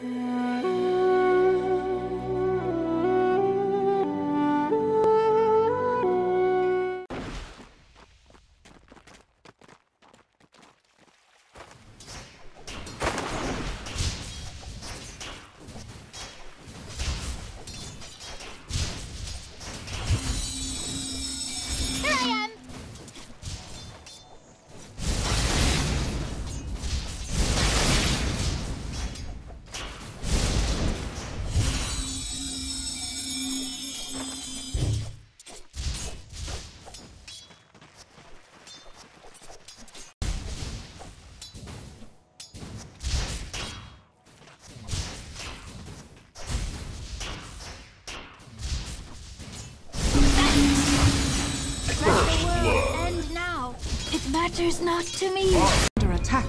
End now. It matters not to me. Under attack.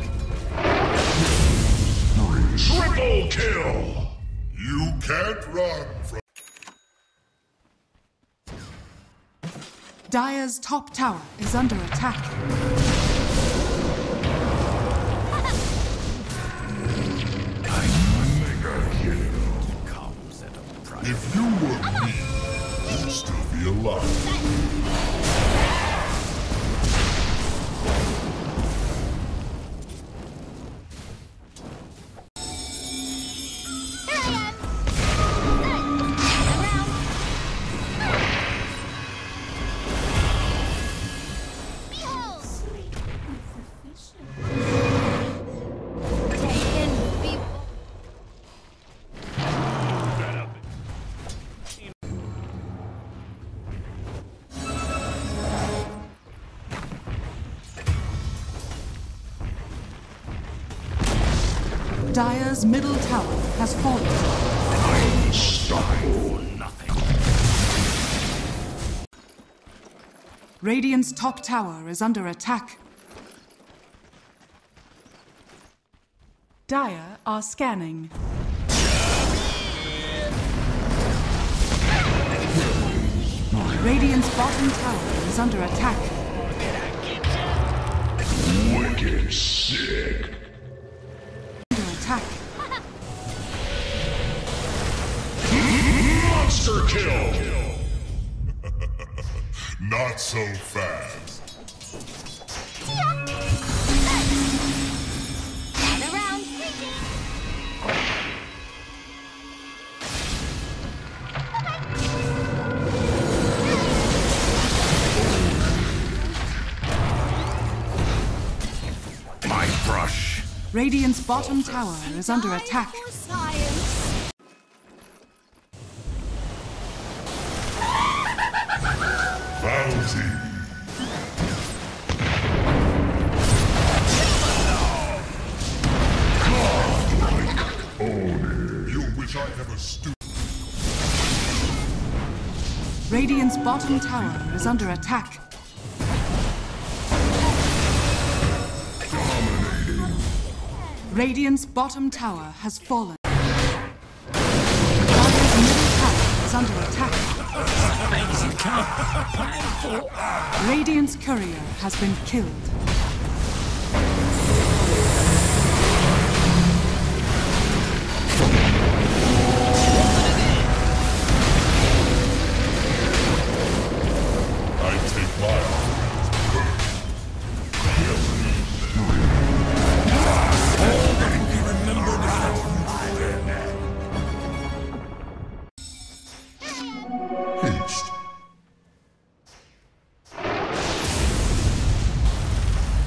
Triple kill! You can't run from... Dire's top tower is under attack. If you were me, you'd still be alive. Dire's middle tower has fallen. Unstoppable. Nothing. Radiant's top tower is under attack. Dire are scanning. Radiant's bottom tower is under attack. Wicked sick. Attack. Monster kill! Not so fast. My brush. Radiant's bottom tower is under attack. Bounty. Godlike Oni. You wish I ever stood. Radiant's bottom tower is under attack. Radiant's bottom tower has fallen. Dire's middle tower is under attack. Radiant's courier has been killed. I take my haste.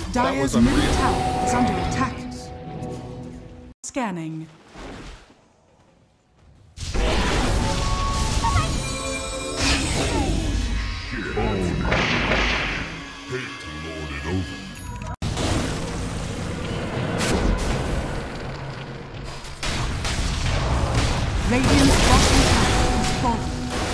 Dire's middle tower is under attack. Scanning. Hate to lord it over. Radiant's bottom tower has fallen.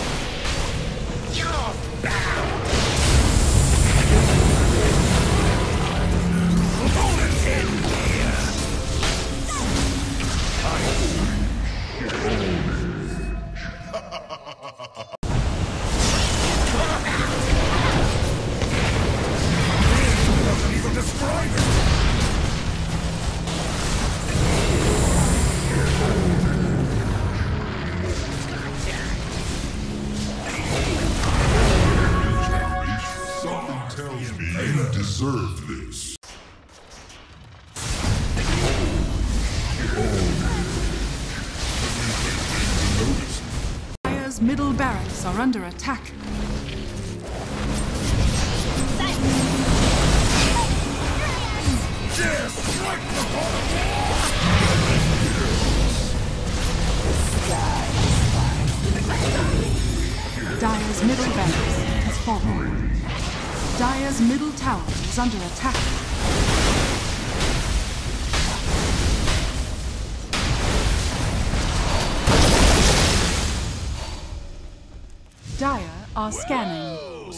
You deserve this. Dire's middle barracks are under attack. Dire's middle barracks has fallen. Dire's middle tower is under attack. Dire are scanning.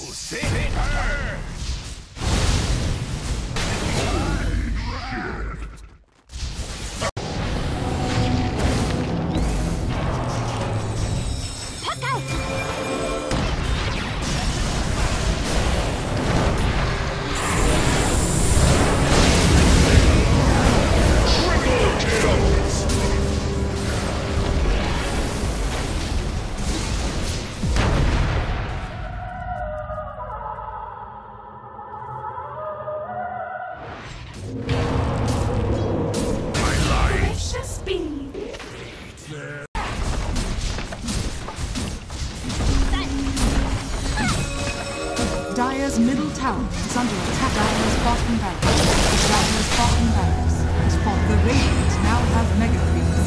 Dire's middle tower is under attack. Dire's bottom barracks. Dire's bottom barracks has fallen. The Radiant now have mega creeps.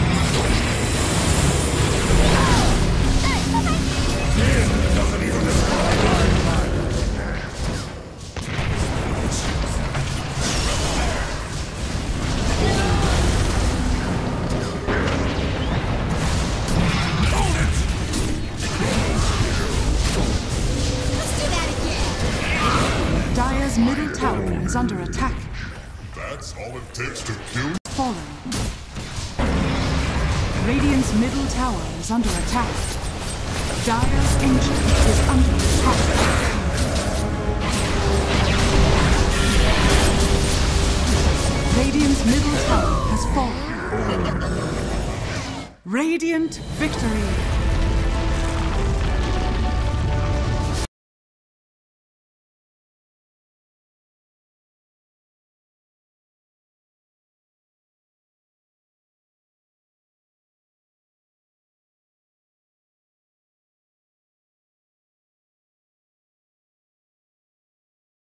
Doesn't even describe. Dire's middle tower is under attack. That's all it takes to kill. Fallen. Radiant's middle tower is under attack. Dire's ancient is under attack. Radiant's middle tower has fallen. Radiant victory.